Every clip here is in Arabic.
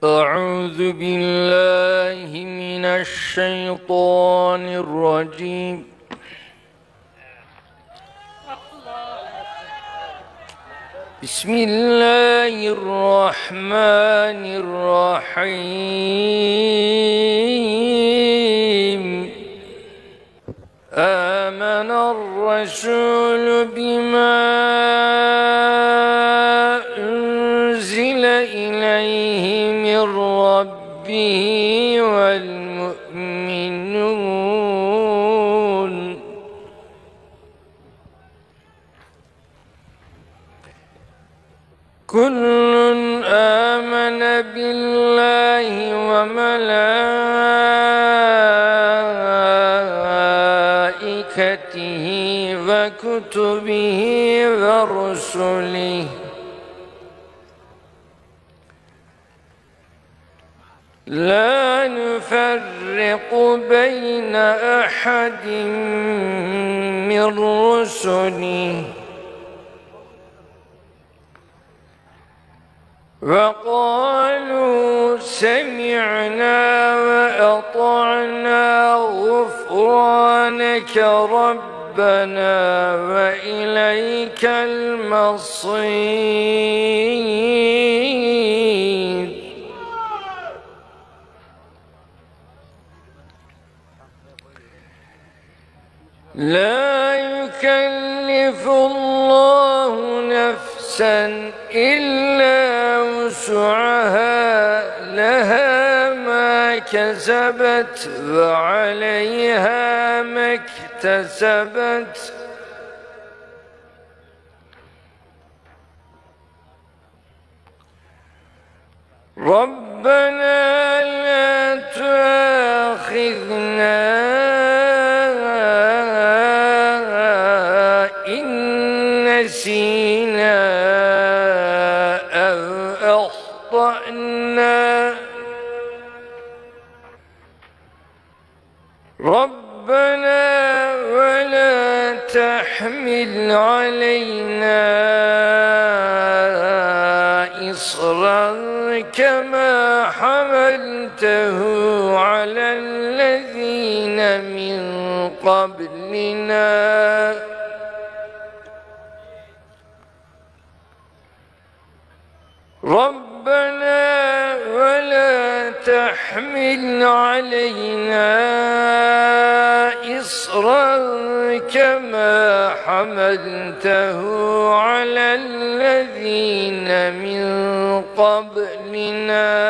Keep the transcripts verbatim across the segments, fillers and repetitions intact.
أعوذ بالله من الشيطان الرجيم. بسم الله الرحمن الرحيم. آمن الرسول بما أنزل إليه من ربه والمؤمنون كل آمن بالله وملائكته وكتبه ورسله لا نفرق بين أحد من رسله وقالوا سمعنا وأطعنا غفرانك ربنا وإليك المصير. لا يكلف الله نفسا إلا وسعها لها ما كسبت وعليها ما اكتسبت ربنا لا تؤاخذنا إن نسينا أو أخطأنا ربنا ولا تحمل علينا إصرا كما حملته على الذين من قبلنا ربنا ولا تحمل علينا إصرا كما حملته على الذين من قبلنا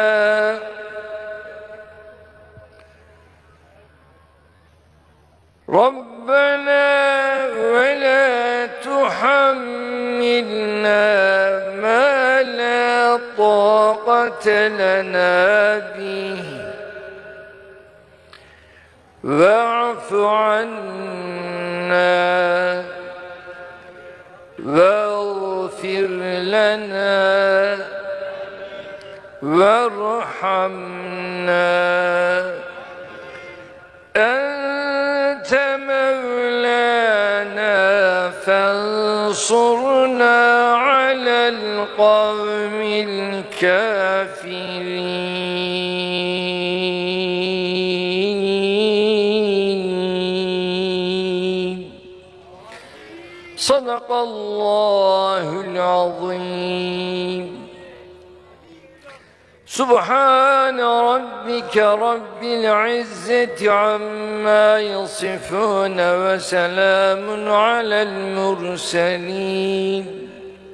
ربنا ولا تحملنا ما لا طاقة لنا به واعف عنا واغفر لنا وارحمنا أنت مولانا فانصرنا على القوم الكافرين. صدق الله العظيم. سبحان ربك رب العزة عما يصفون وسلام على المرسلين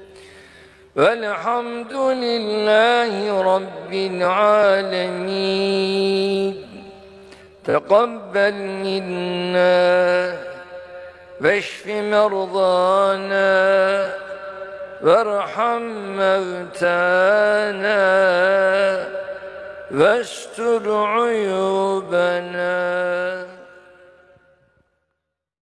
والحمد لله رب العالمين. تقبل منا واشف مرضانا وارحم موتانا واستر عيوبنا.